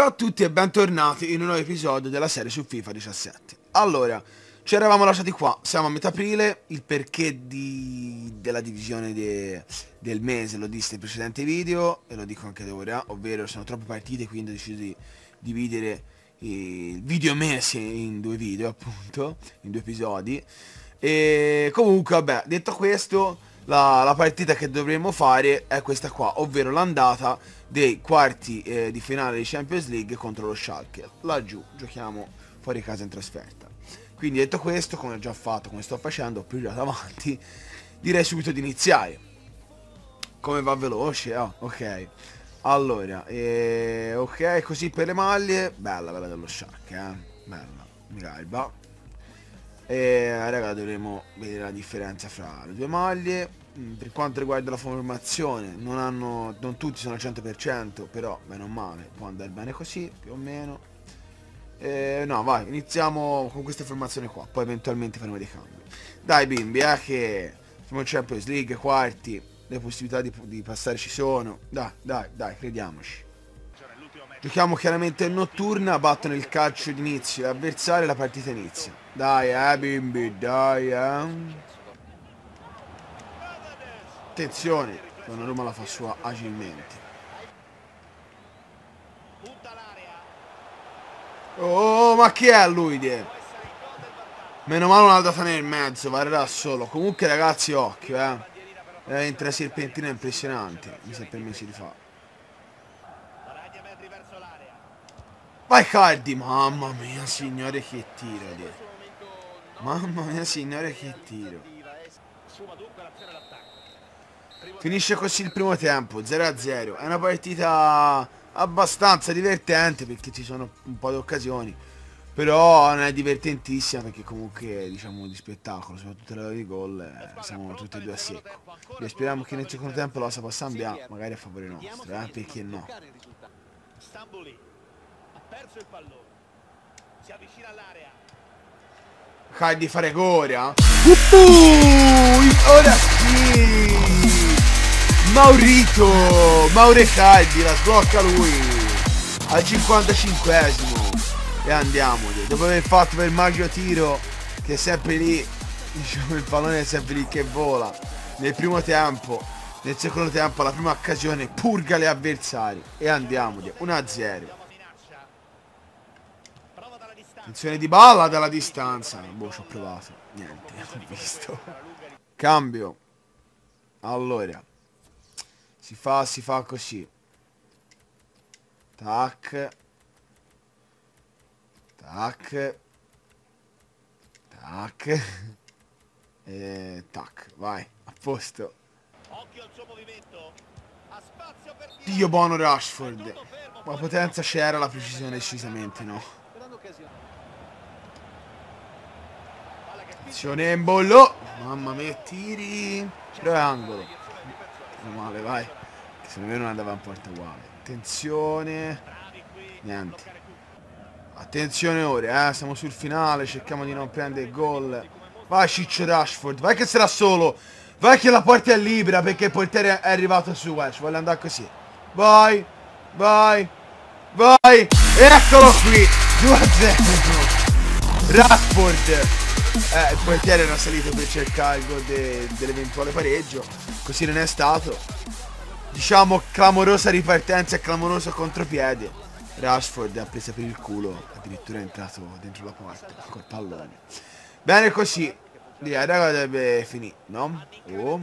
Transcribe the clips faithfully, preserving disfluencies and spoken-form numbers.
Ciao a tutti e bentornati in un nuovo episodio della serie su FIFA diciassette. Allora, ci eravamo lasciati qua, siamo a metà aprile, il perché di... della divisione de... del mese lo disse nei precedenti video e lo dico anche ora, ovvero sono troppe partite, quindi ho deciso di dividere il video mese in due video, appunto, in due episodi. E comunque, vabbè, detto questo, la, la partita che dovremmo fare è questa qua, ovvero l'andata dei quarti eh, di finale di Champions League contro lo Schalke. Laggiù giochiamo fuori casa in trasferta. Quindi detto questo, come ho già fatto, come sto facendo, più già davanti, direi subito di iniziare. Come va veloce? Oh, ok. Allora, eh, ok, così per le maglie. Bella, bella dello Schalke, eh. Bella, mi garba. E raga, dovremo vedere la differenza fra le due maglie. Per quanto riguarda la formazione, non hanno, non tutti sono al cento per cento, però bene o male può andare bene così, più o meno. E, no, vai, iniziamo con queste formazioni qua, poi eventualmente faremo dei cambi. Dai bimbi, eh, che siamo in Champions League, quarti, le possibilità di, di passare ci sono. Dai, dai, dai, crediamoci. Giochiamo chiaramente in notturna, battono il calcio d'inizio, l'avversario e la partita inizia. Dai, eh, bimbi, dai, eh. Attenzione, Donnarumma la fa sua agilmente. Oh, ma chi è lui? Die? Meno male non l'ha data nel mezzo, varrà solo. Comunque ragazzi, occhio, eh. Veramente la serpentina è impressionante. Mi si è permesso di fare. Vai Cardi, mamma mia signore che tiro, die. Mamma mia signore che tiro. Finisce così il primo tempo, zero a zero. È una partita abbastanza divertente perché ci sono un po' di occasioni. Però non è divertentissima perché comunque diciamo di spettacolo, soprattutto l'ora di gol, eh, siamo tutti e due a secco. E speriamo che nel secondo tempo la possa passare via, magari a favore nostro, eh, perché no. Cai di fare Goria. Uh, ora sì! Maurito! Maure Caldi, la sblocca lui! Al cinquantacinquesimo. E andiamo, dopo aver fatto quel magico tiro che è sempre lì, diciamo il pallone è sempre lì che vola. Nel primo tempo, nel secondo tempo, la prima occasione, purga gli avversari. E andiamo, uno a zero. Attenzione di palla dalla distanza. Boh, ci ho provato. Niente, ho visto. Cambio. Allora. Si fa, si fa così. Tac. Tac. Tac. E tac. Vai. A posto. Dio buono Rashford. La potenza c'era, la precisione decisamente no. Attenzione in bollo. Mamma mia, tiri. Però è angolo. Meno male, vai. Che se non andava in porta uguale. Attenzione. Niente. Attenzione ora, eh. Siamo sul finale. Cerchiamo di non prendere il gol. Vai Ciccio Rashford. Vai che sarà solo. Vai che la porta è libera perché il portiere è arrivato su. Eh. Ci vuole andare così. Vai. Vai. Vai. Eccolo qui. due a zero. Rashford. Eh, il portiere era salito per cercare il gol de dell'eventuale pareggio. Così non è stato. Diciamo clamorosa ripartenza e clamoroso contropiede. Rashford ha preso per il culo. Addirittura è entrato dentro la porta col pallone. Bene così. La raga deve finire, no? Oh.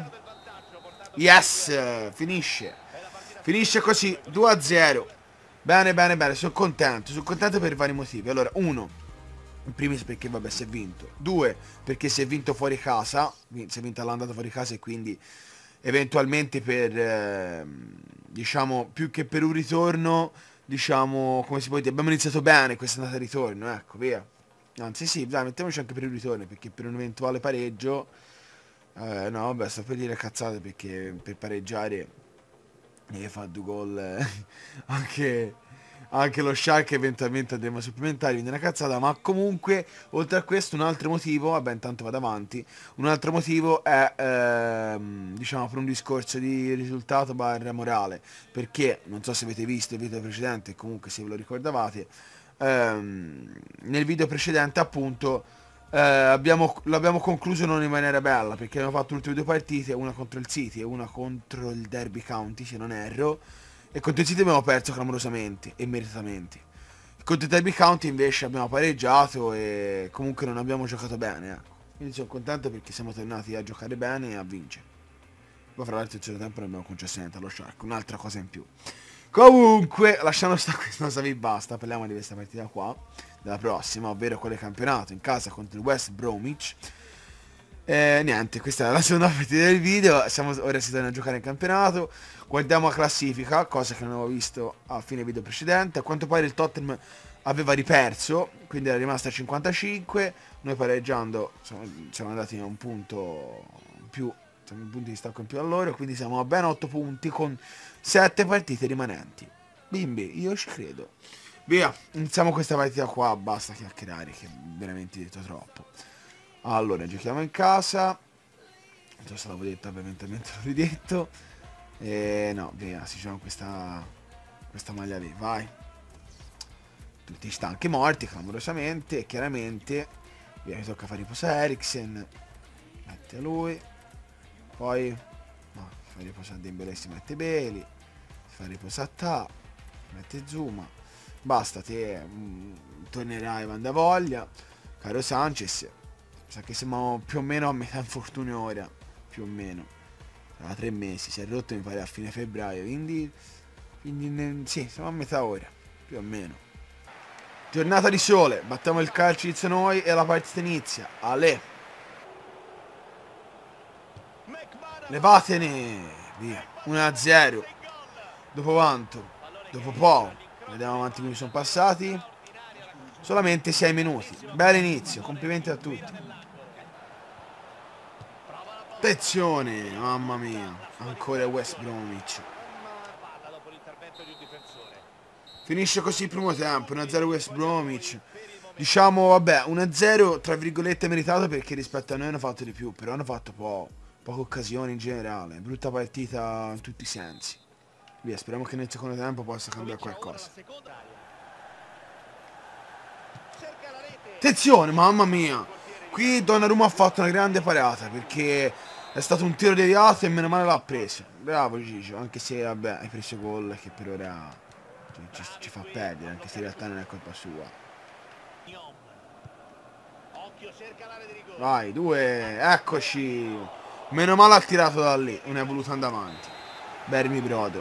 Yes. Finisce. Finisce così. due a zero. Bene bene bene. Sono contento. Sono contento per vari motivi. Allora, uno, in primis perché vabbè si è vinto. Due, perché si è vinto fuori casa. Si è vinta l'andata fuori casa e quindi eventualmente per eh, diciamo più che per un ritorno, diciamo, come si può dire, abbiamo iniziato bene questa andata e ritorno, ecco, via. Anzi sì, dai, mettiamoci anche per un ritorno, perché per un eventuale pareggio eh, no, vabbè, sto per dire cazzate perché per pareggiare devi fare due gol eh, anche Anche lo Shark eventualmente andremo a supplementare, quindi è una cazzata, ma comunque, oltre a questo, un altro motivo, vabbè intanto vado avanti, un altro motivo è, ehm, diciamo, per un discorso di risultato barra morale, perché, non so se avete visto il video precedente, comunque se ve lo ricordavate, ehm, nel video precedente appunto, eh, abbiamo, l'abbiamo concluso non in maniera bella, perché abbiamo fatto le ultime due partite, una contro il City e una contro il Derby County, se non erro, e contro il City abbiamo perso clamorosamente e meritatamente. Contro il Derby County invece abbiamo pareggiato e comunque non abbiamo giocato bene, ecco. Quindi sono contento perché siamo tornati a giocare bene e a vincere. Poi fra l'altro il secondo tempo non abbiamo concesso niente allo Shark, un'altra cosa in più. Comunque, lasciando stare questa cosa vi basta, parliamo di questa partita qua, della prossima, ovvero quella del campionato in casa contro il West Bromwich. E niente, questa è la seconda partita del video, siamo, ora si torna a giocare in campionato, guardiamo la classifica, cosa che non avevo visto a fine video precedente. A quanto pare il Tottenham aveva riperso, quindi era rimasto a cinquantacinque, noi pareggiando siamo, siamo andati a un punto in più, siamo in punti di stacco in più a loro, quindi siamo a ben otto punti con sette partite rimanenti. Bimbi, io ci credo. Via, iniziamo questa partita qua, basta chiacchierare, che veramente detto troppo. Allora, giochiamo in casa. Non so se l'avevo detto, ovviamente l'ho ridetto. E no, via, si gioca questa, questa maglia lì, vai. Tutti stanchi morti, clamorosamente, e chiaramente. Via, mi tocca fare riposare Eriksen. Mette a lui. Poi, no, fa riposare Dembélé, si mette Bailey. Fa riposare Ta. Mette Zuma. Basta, te mm, tornerai quando voglia. Caro Sanchez. Sa che siamo più o meno a metà infortunio ora, più o meno, tra tre mesi, si è rotto mi pare a fine febbraio, quindi, quindi ne, sì, siamo a metà ora, più o meno. Giornata di sole, battiamo il calcio inizio noi e la partita inizia, ale. Levatene, via, uno a zero, dopo quanto? Dopo poco, vediamo quanti minuti sono passati. Solamente sei minuti. Bel inizio, complimenti a tutti. Attenzione, mamma mia. Ancora West Bromwich. Finisce così il primo tempo, uno a zero West Bromwich. Diciamo, vabbè, uno a zero tra virgolette meritato perché rispetto a noi hanno fatto di più, però hanno fatto po poche occasioni in generale. Brutta partita in tutti i sensi. Via, speriamo che nel secondo tempo possa cambiare qualcosa. Attenzione, mamma mia. Qui Donnarumma ha fatto una grande parata perché è stato un tiro deviato e meno male l'ha preso. Bravo Gigio, anche se vabbè hai preso gol che per ora ci, ci, ci fa perdere, anche se in realtà non è colpa sua. Vai, due, eccoci. Meno male ha tirato da lì, non è voluto andare avanti. Bermi brodo.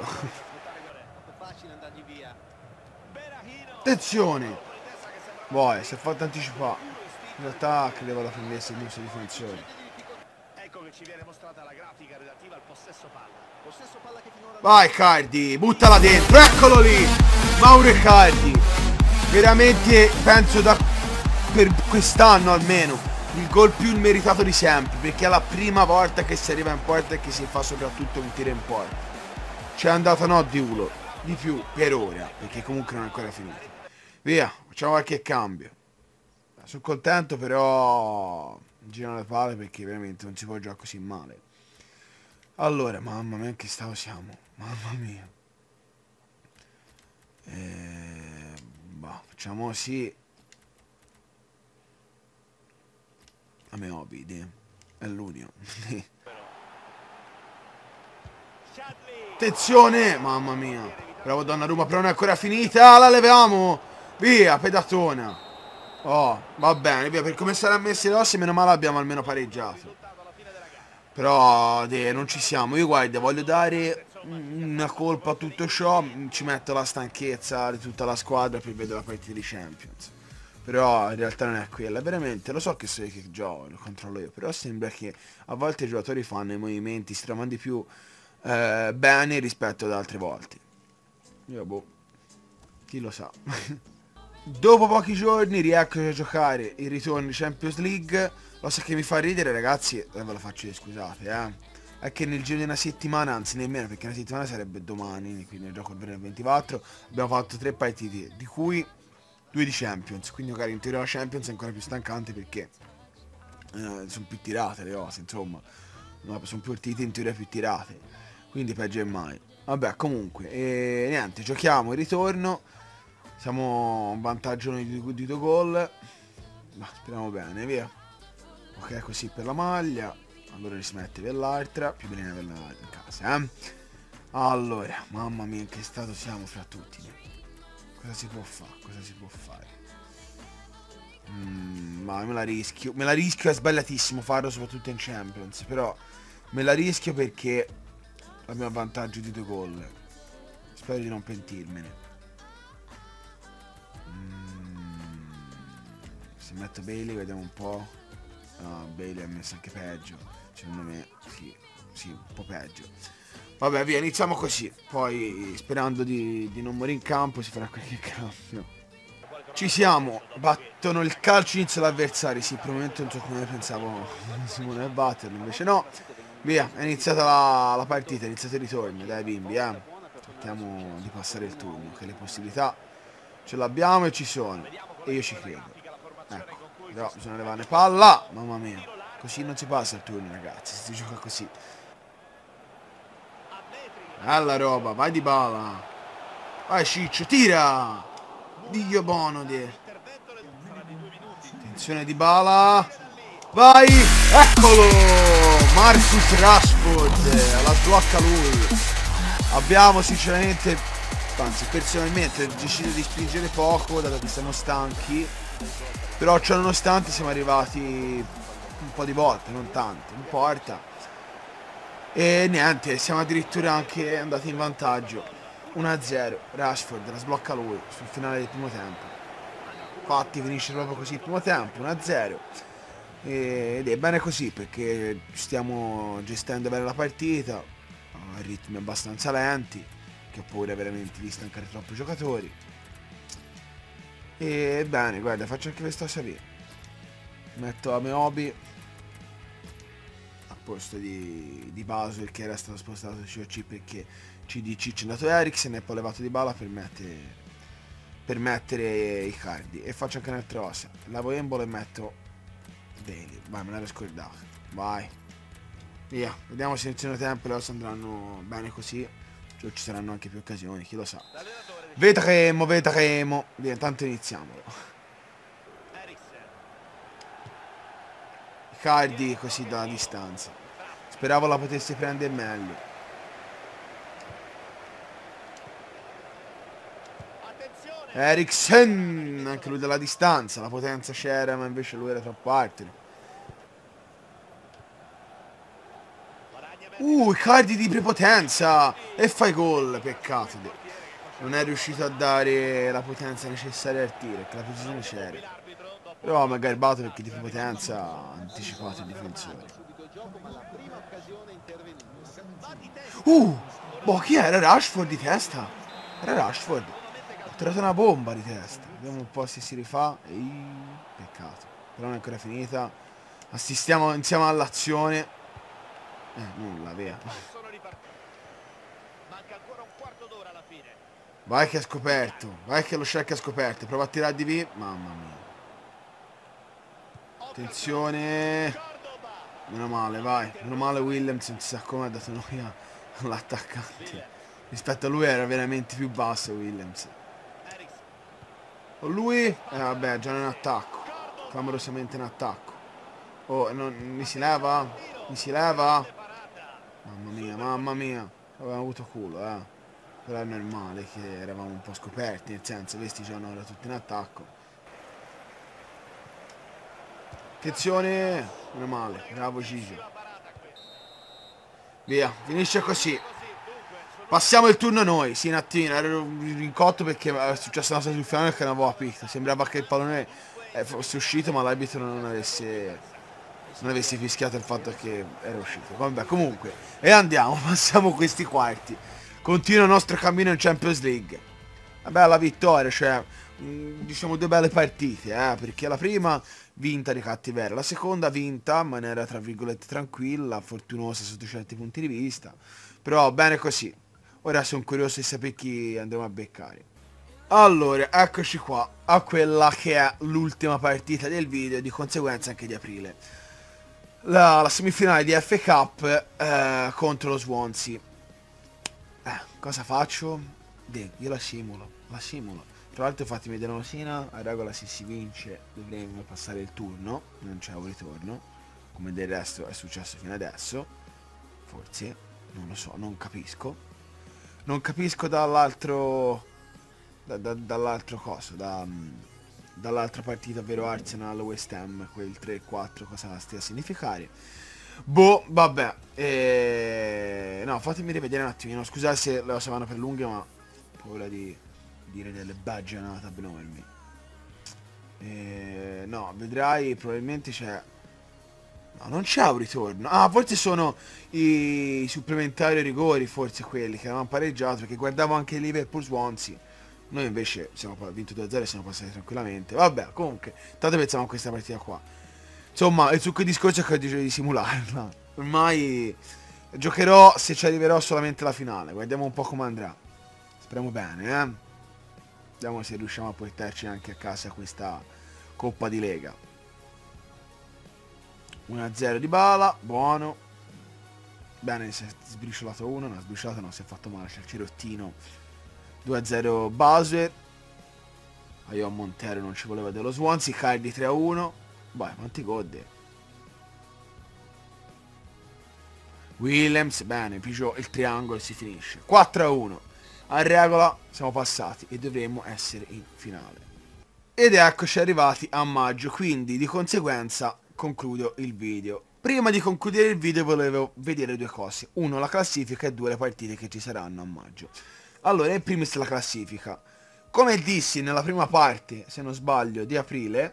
Attenzione. Boh, si è fatto anticipare. In realtà credevo la prendesse il giusto difensore. Ecco che ci viene mostrata la grafica relativa al possesso palla. Possesso palla che finora... Vai Cardi, buttala dentro, eccolo lì! Mauro Cardi. Veramente penso da per quest'anno almeno il gol più meritato di sempre, perché è la prima volta che si arriva in porta e che si fa soprattutto un tiro in porta. C'è andata no di uno, di più per ora, perché comunque non è ancora finito. Via, facciamo qualche cambio. Sono contento, però girano le palle perché veramente non si può giocare così male. Allora, mamma mia che stavo siamo. Mamma mia. Eh, bah, facciamo sì. A me Obide. È l'unico. Attenzione! Mamma mia. Bravo Donnarumma, però non è ancora finita. La leviamo. Via, pedatona. Oh, va bene, via, per come saranno messi le ossa, meno male abbiamo almeno pareggiato. Però, deh, non ci siamo. Io, guarda, voglio dare una colpa a tutto ciò. Ci metto la stanchezza di tutta la squadra per vedere la partita di Champions. Però, in realtà non è quella. Veramente, lo so che so io che gioco, lo controllo io. Però sembra che a volte i giocatori fanno i movimenti stramandi più eh, bene rispetto ad altre volte. Io, boh, chi lo sa. Dopo pochi giorni rieccoci a giocare il ritorno di Champions League. Lo so che mi fa ridere, ragazzi, e ve lo faccio dire, scusate, eh. è che nel giro di una settimana, anzi nemmeno, perché una settimana sarebbe domani, quindi gioco il venerdì ventiquattro, abbiamo fatto tre partite, di cui due di Champions, quindi magari in teoria la Champions è ancora più stancante perché eh, sono più tirate le cose, insomma, no, sono più partite in teoria più tirate, quindi peggio è mai. Vabbè, comunque, e niente, giochiamo il ritorno, siamo in vantaggio noi di, di due gol, ma speriamo bene, via. Ok, così per la maglia, allora rismette per l'altra, più bene per la in casa, eh. Allora, mamma mia, in che stato siamo fra tutti. Cosa si può fare? Cosa si può fare? Mm, ma me la rischio. Me la rischio, è sbagliatissimo farlo, soprattutto in Champions. Però me la rischio perché abbiamo vantaggio di due gol. Spero di non pentirmene. Mm, se metto Bailey, vediamo un po'. No, Bailey ha messo anche peggio. Secondo me, sì, sì, un po' peggio. Vabbè, via, iniziamo così. Poi, sperando di, di non morire in campo, si farà qualche cambio. Ci siamo. Battono il calcio, inizia l'avversario. Sì, per un momento non so come pensavo Simone a batterlo, invece no. Via, è iniziata la, la partita, è iniziato il ritorno. Dai bimbi, eh. Cerchiamo di passare il turno, che le possibilità ce l'abbiamo e ci sono. E io ci credo. Ecco, però bisogna levarne palla. Mamma mia. Così non si passa il turno, ragazzi. Si gioca così. Alla roba, vai di bala. Vai Ciccio, tira. Dio buono di. Attenzione di bala. Vai. Eccolo. Marcus Rashford. Alla sblocca lui. Abbiamo sinceramente, anzi personalmente, deciso di spingere poco, dato che siamo stanchi. Però ciò nonostante siamo arrivati un po' di volte, non tanto. Non importa. E niente, siamo addirittura anche andati in vantaggio uno a zero. Rashford la sblocca lui sul finale del primo tempo. Infatti finisce proprio così il primo tempo, uno a zero. Ed è bene così perché stiamo gestendo bene la partita a ritmi abbastanza lenti, che ho paura veramente di stancare troppo i giocatori. E bene, guarda, faccio anche questa savia. Metto Ameobi posto di, di Basel, che era stato spostato su C O C perché C D C c'è andato Eriksen e poi levato di bala per mettere, per mettere i cardi. E faccio anche un'altra cosa, lavo Embolo e metto Bailey. Vai, me l'ero scordato. Vai, via, vediamo se nel secondo tempo le cose andranno bene così, cioè ci saranno anche più occasioni, chi lo sa. Vedremo, vedremo. Via, intanto iniziamolo. Cardi così dalla distanza. Speravo la potessi prendere meglio. Eriksen, anche lui dalla distanza. La potenza c'era, ma invece lui era troppo alto. Uh, Cardi di prepotenza. E fai gol, peccato. Non è riuscito a dare la potenza necessaria al tiro, perché la posizione c'era. Però mi ha garbato perché di prepotenza ha anticipato il difensore. Uh! Boh, chi era? Rashford di testa? Era Rashford. Ha tirato una bomba di testa. Vediamo un po' se si rifà. Ehi, peccato. Però non è ancora finita. Assistiamo insieme all'azione. Eh, nulla, via. Vai che ha scoperto. Vai che lo Shaq ha scoperto. Prova a tirare di V. Mamma mia. Attenzione. Meno male, vai. Meno male Williams non si sa come ha dato noi all'attaccante. Rispetto a lui era veramente più basso Williams. O lui? Eh vabbè, già in attacco. Clamorosamente in attacco. Oh, non, mi si leva? Mi si leva? Mamma mia, mamma mia. Avevamo avuto culo, eh. Però è normale che eravamo un po' scoperti, nel senso, questi giocano ora tutti in attacco. Attenzione, meno male, bravo Gigio. Via, finisce così. Passiamo il turno noi, sì, un attimo, ero in cotto perché è successa una cosa sul finale che non avevo capito. Sembrava che il pallone fosse uscito ma l'arbitro non avesse, non avesse fischiato il fatto che era uscito. Vabbè, comunque, e andiamo, passiamo questi quarti. Continua il nostro cammino in Champions League. Una bella vittoria, cioè, diciamo due belle partite, eh, perché la prima vinta di cattiveria. La seconda vinta in maniera tra virgolette tranquilla, fortunosa sotto certi punti di vista. Però bene così. Ora sono curioso di sapere chi andremo a beccare. Allora, eccoci qua a quella che è l'ultima partita del video, di conseguenza anche di aprile. La, la semifinale di F A Cup eh, contro lo Swansea. Eh, cosa faccio? De, io la simulo, la simulo. Tra l'altro fatemi vedere una cosina, a regola se si vince dovremmo passare il turno, non c'è un ritorno, come del resto è successo fino adesso. Forse, non lo so, non capisco. Non capisco dall'altro... Da, da, dall'altro coso, da, dall'altra partita, ovvero Arsenal West Ham, quel tre quattro, cosa stia a significare. Boh, vabbè. E... No, fatemi rivedere un attimino. Scusate se le cose vanno per lunghe, ma ho paura di dire delle baggianate abnormi. E... No, vedrai, probabilmente c'è... No, non c'è un ritorno. Ah, forse sono i... i supplementari rigori, forse quelli che avevamo pareggiato, perché guardavo anche Liverpool Swansea. Noi invece siamo vinto due a zero e siamo passati tranquillamente. Vabbè, comunque, tanto pensiamo a questa partita qua. Insomma, il succo di discorso è che dicevo di simularla. Ormai giocherò, se ci arriverò, solamente la finale. Guardiamo un po' come andrà. Speriamo bene, eh. Vediamo se riusciamo a portarci anche a casa questa Coppa di Lega. uno a zero di Bala, buono. Bene, si è sbriciolato uno, no, sbriciolato no, si è fatto male, c'è il cirottino. due a zero Basuer. Ah, io a Montero non ci voleva dello Swansea. Cardi tre a uno. Vai, quanti gode. Williams, bene, Peugeot, il triangolo si finisce. quattro a uno. A regola siamo passati e dovremmo essere in finale. Ed eccoci arrivati a maggio, quindi di conseguenza concludo il video. Prima di concludere il video volevo vedere due cose. Uno, la classifica, e due, le partite che ci saranno a maggio. Allora, in primis la classifica. Come dissi nella prima parte, se non sbaglio, di aprile,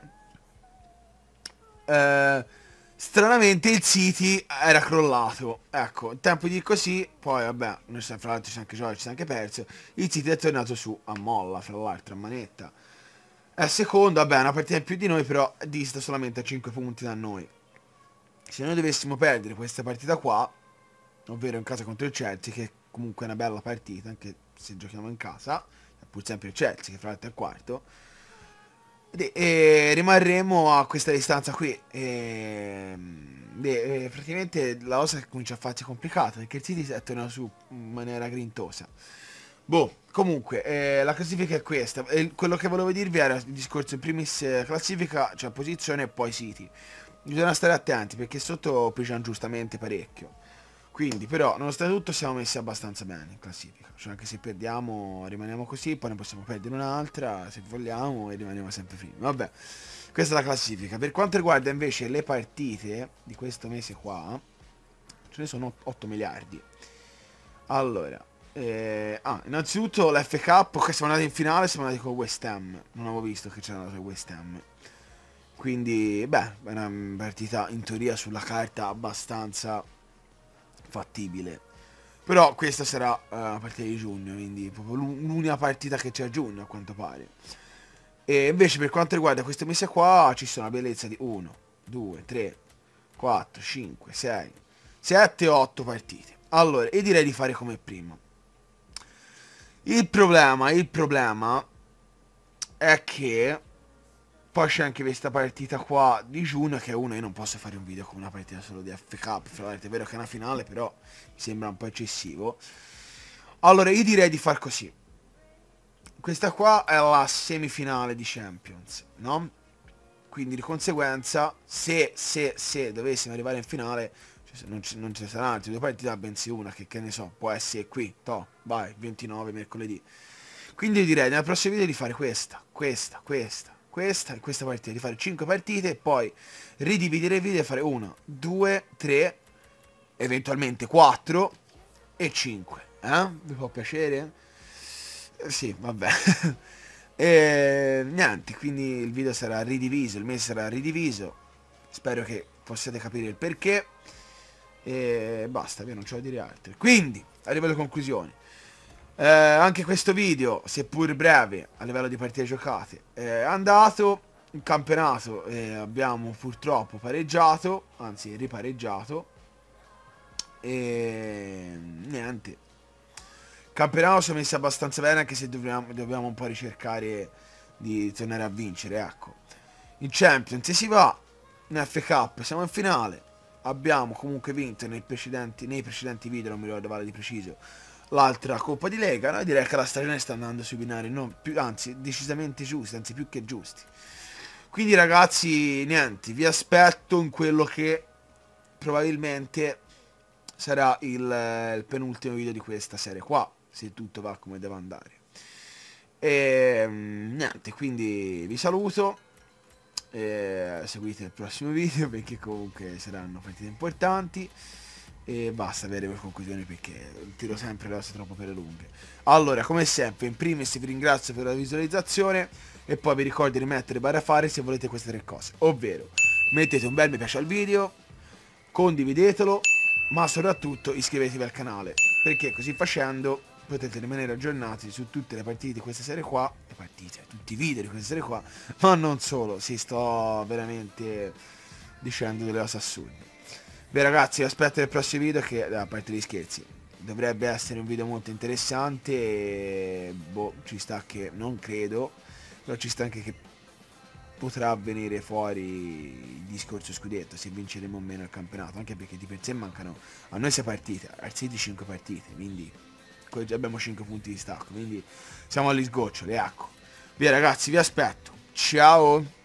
eh, stranamente il City era crollato. Ecco, in tempo di così, poi vabbè, noi siamo, fra l'altro, ci siamo anche giocato, ci siamo anche perso. Il City è tornato su a molla, fra l'altro, a manetta. È secondo, vabbè, una partita in più di noi, però dista solamente a cinque punti da noi. Se noi dovessimo perdere questa partita qua, ovvero in casa contro il Chelsea, che comunque è una bella partita, anche se giochiamo in casa, è pur sempre il Chelsea, che fra l'altro è il quarto, e, e rimarremo a questa distanza qui. E, beh, praticamente la cosa comincia a farsi complicata, perché il City è tornato su in maniera grintosa. Boh, comunque, eh, la classifica è questa. E quello che volevo dirvi era il discorso in primis classifica, cioè posizione e poi City. Bisogna stare attenti, perché sotto pigiano giustamente parecchio. Quindi, però, nonostante tutto siamo messi abbastanza bene in classifica. Cioè, anche se perdiamo, rimaniamo così, poi ne possiamo perdere un'altra, se vogliamo, e rimaniamo sempre primi. Vabbè, questa è la classifica. Per quanto riguarda invece le partite di questo mese qua, ce ne sono otto miliardi. Allora, eh, ah, innanzitutto l'F A Cup, che siamo andati in finale, siamo andati con West Ham. Non avevo visto che c'era andato West Ham. Quindi, beh, è una partita in teoria sulla carta abbastanza fattibile. Però questa sarà uh, una partita di giugno, quindi proprio l'unica partita che c'è a giugno a quanto pare. E invece per quanto riguarda questo mese qua ci sono una bellezza di uno, due, tre, quattro, cinque, sei, sette, otto partite. Allora, io direi di fare come prima. Il problema, il problema è che poi c'è anche questa partita qua di giugno, che è una, io non posso fare un video con una partita solo di F A Cup, fra l'altro è vero che è una finale, però mi sembra un po' eccessivo. Allora, io direi di far così. Questa qua è la semifinale di Champions, no? Quindi di conseguenza, se, se, se dovessimo arrivare in finale, cioè, non, ci, non ci saranno altre due partite, bensì una, che, che ne so, può essere qui, toh, vai, ventinove, mercoledì. Quindi io direi nel prossimo video di fare questa, questa, questa, questa e questa partita, di fare cinque partite e poi ridividere il video e fare uno, due, tre, eventualmente quattro e cinque. Eh? Vi può piacere? Eh, sì, vabbè. E niente, quindi il video sarà ridiviso, il mese sarà ridiviso. Spero che possiate capire il perché. E basta, io non c'ho da dire altro. Quindi, arrivo alle conclusioni. Eh, anche questo video, seppur breve a livello di partite giocate, è andato. in campionato eh, abbiamo purtroppo pareggiato, anzi ripareggiato, e niente. Il campionato si è messo abbastanza bene, anche se dobbiamo, dobbiamo un po' ricercare di tornare a vincere, ecco. In Champions si va, in F K siamo in finale, abbiamo comunque vinto nei precedenti, nei precedenti video, non mi ricordo vale di preciso, l'altra Coppa di Lega. No? Direi che la stagione sta andando sui binari, non più, anzi decisamente giusti, anzi più che giusti. Quindi ragazzi, niente, vi aspetto in quello che probabilmente sarà il, il penultimo video di questa serie qua, se tutto va come deve andare. E niente, quindi vi saluto. E seguite il prossimo video perché comunque saranno partite importanti. E basta avere le conclusioni perché tiro sempre le cose troppo per le lunghe. Allora, come sempre, in primis vi ringrazio per la visualizzazione e poi vi ricordo di mettere barra fare se volete queste tre cose, ovvero mettete un bel mi piace al video, condividetelo, ma soprattutto iscrivetevi al canale, perché così facendo potete rimanere aggiornati su tutte le partite di questa serie qua, le partite, tutti i video di questa serie qua, ma non solo, si sto veramente dicendo delle cose assurde. Beh ragazzi, aspetto il prossimo video che, a parte gli scherzi, dovrebbe essere un video molto interessante e boh, ci sta che, non credo, però ci sta anche che potrà venire fuori il discorso scudetto, se vinceremo o meno il campionato, anche perché di per sé mancano a noi sei partite, al City cinque partite, quindi abbiamo cinque punti di stacco, quindi siamo agli sgoccioli, ecco. Via ragazzi, vi aspetto, ciao!